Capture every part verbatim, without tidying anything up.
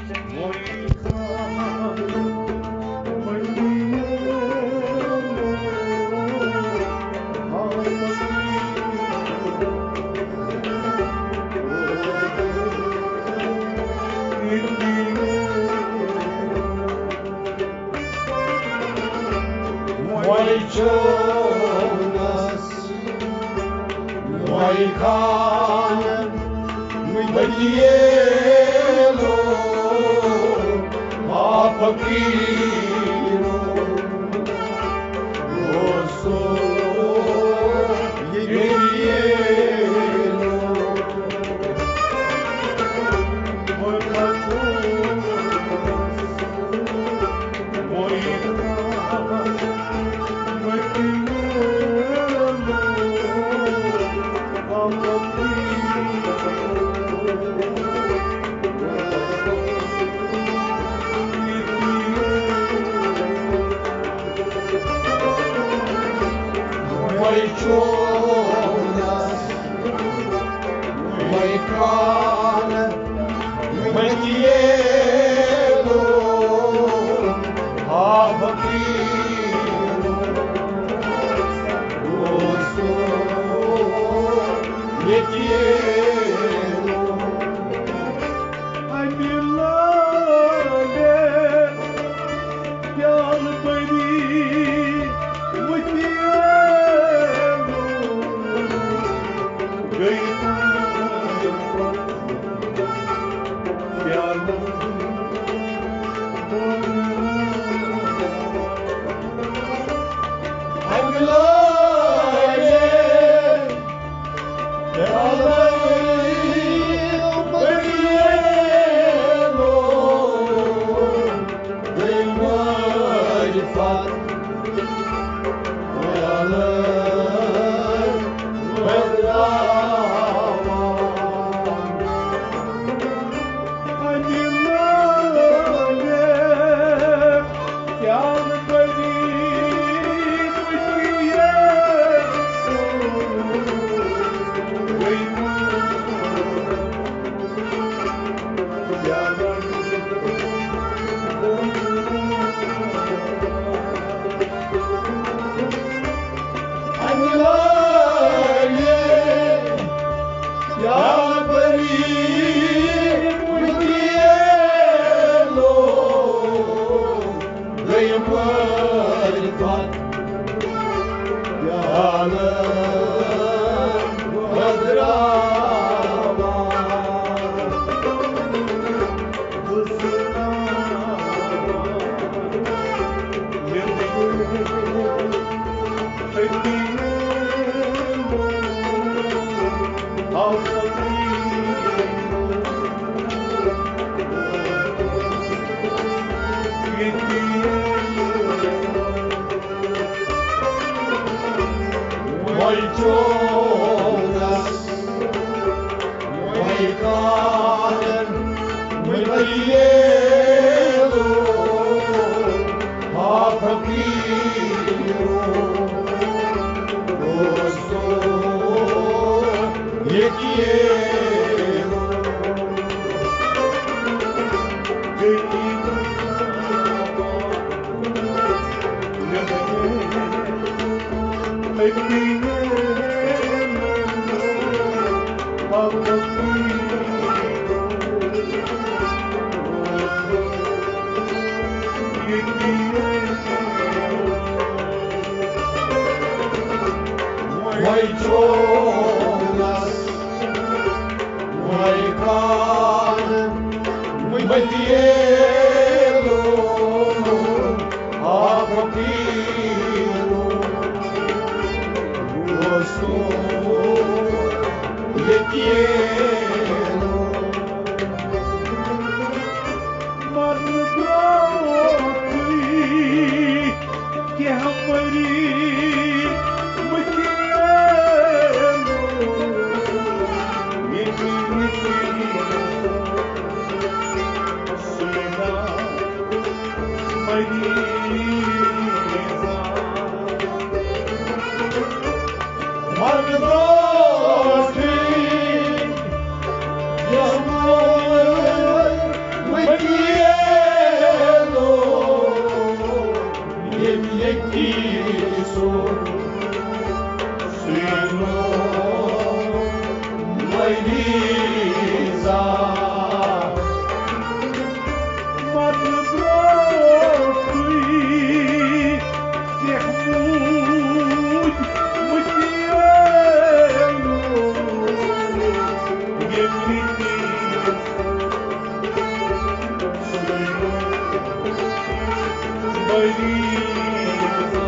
Jonas, moi Kanem, moi Badielo, Apakiro, Oso, Yedielo, moi Patunas, moi Moi Jonas, moi Kanem, moi Diego, Apakiro, Oso, Yedielo. Ai milagre, Yal Pari, Mutielo, Gaitu, Yal Ai milagre, Yal Moi Jonas, moi Kanem, moi Badielo, Apakiro, Oso, Yedielo. mărița.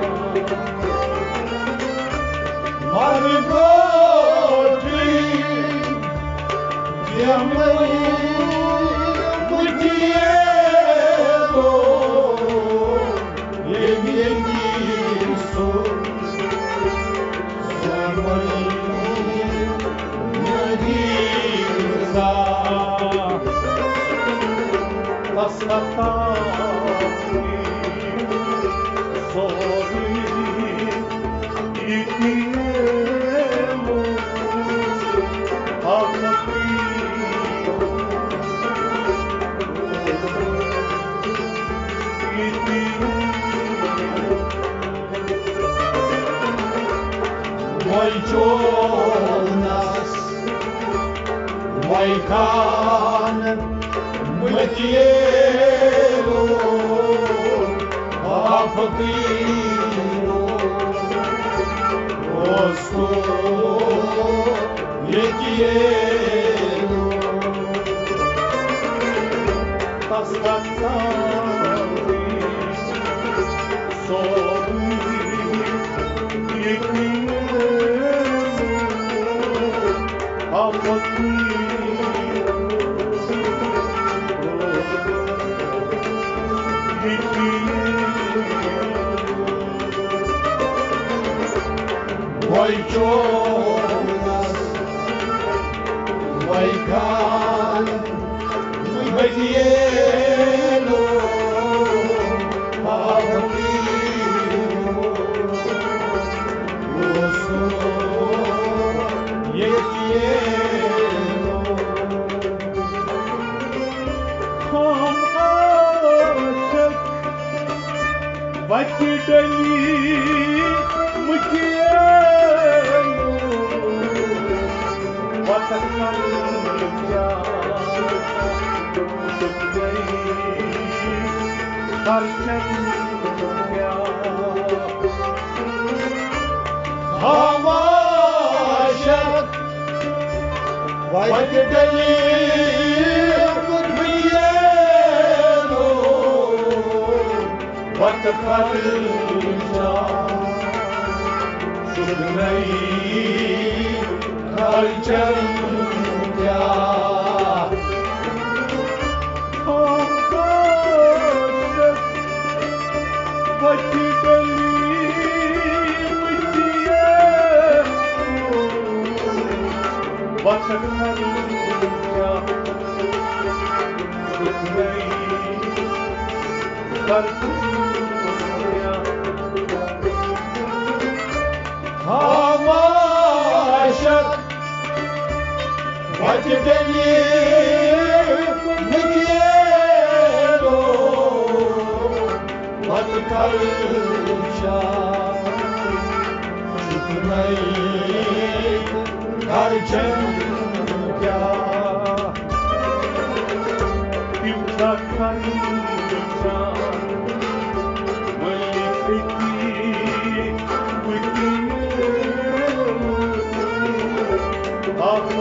Mare Godfrey, de mărielo, e miegisul, să mărița. Ascoltati, sorri, e tiemo a capire, e Mai Jonas, mai Can, mătielo, a făpiro, osto, e tielo. ascoltati, sorri, e tiemo a capire. Mai Jonas, mai Can, mătielo, a făpiro, osto, e tielo. Ham aşık vakitleri mıkiyemu vataklanınca sıkmayı karşımda. Hamaşak, vakitleri mıkiyelo, vataklanınca sıkmayı karşımda. Ham aşık vakitleri mıkiyemu vataklanınca sıkmayı karşımda. Hamaşak, vakitleri mıkiyelo, vataklanınca sıkmayı karşımda. Implakanınca mălipeti mântâiemu a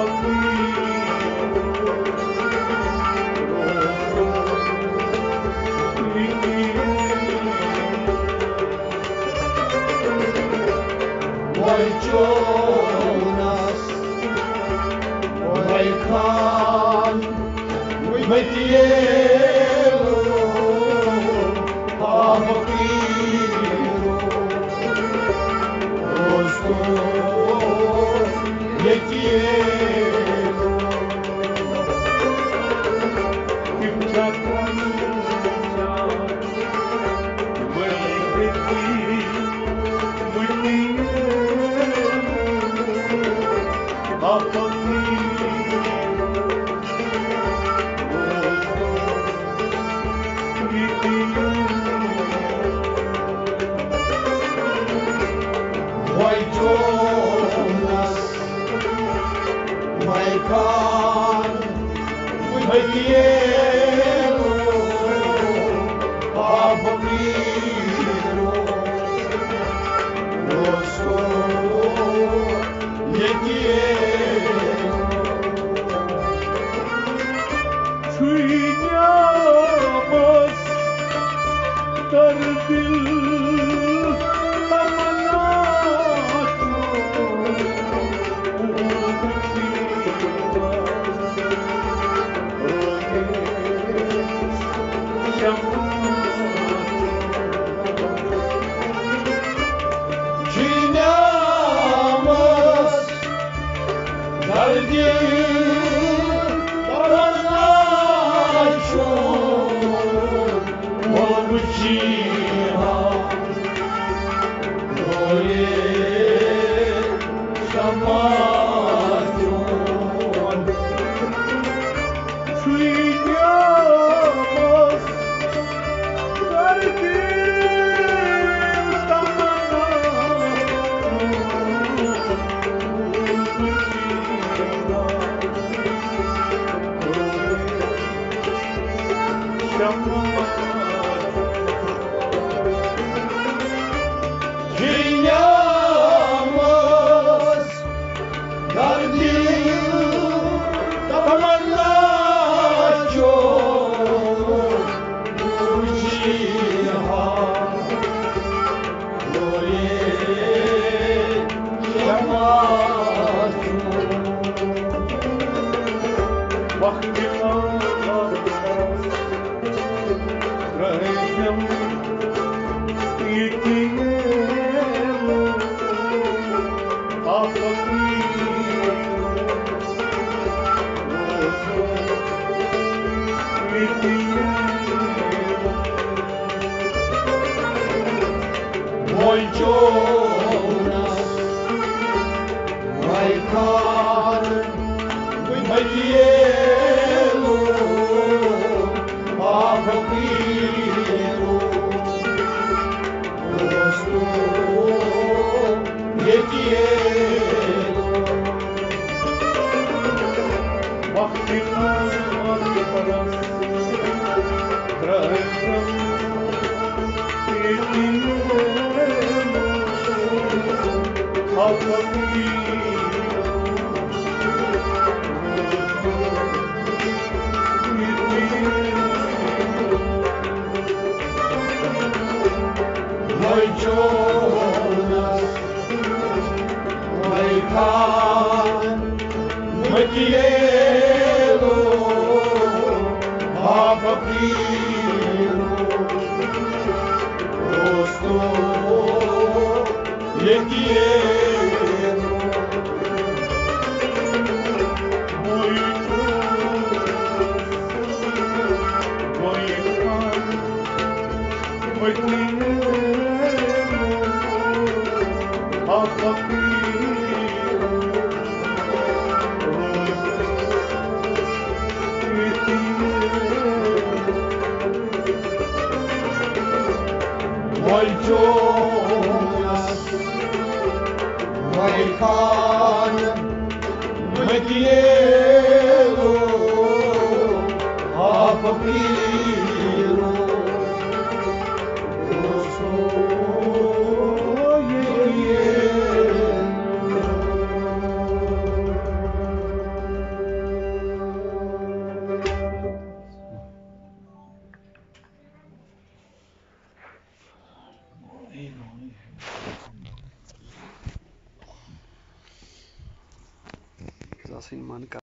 Mai Jonas, mai Can, mătielo, a făpiro, osto, e tielo. Implakanınca mălipeti mântâiemu a Mai Jonas, mai Can, mătielo, a făpiro, osto, e tielo. Çiğnemez कर दिल तमन्ना Cinemiz derdi taranna çok oldu cihan Roye şamatun Cinemiz derdi Dünyamız derdi tamanla çok bu cihan Roye şamatun Vakti ağlamaz Rahim yetim Afakir yetim Vay Jonas, vay karın, vay diyelim, ah fakiru, dostum yetiyelim. Vakti ağlamaz Rahim yetim Vay Jonas, vay karın, vay diyelim, ah fakiru, dostum yetiyelim. Vay Jonas, vay karın, vay diyelim, ah fakiru, dostum yetiyelim. Sin man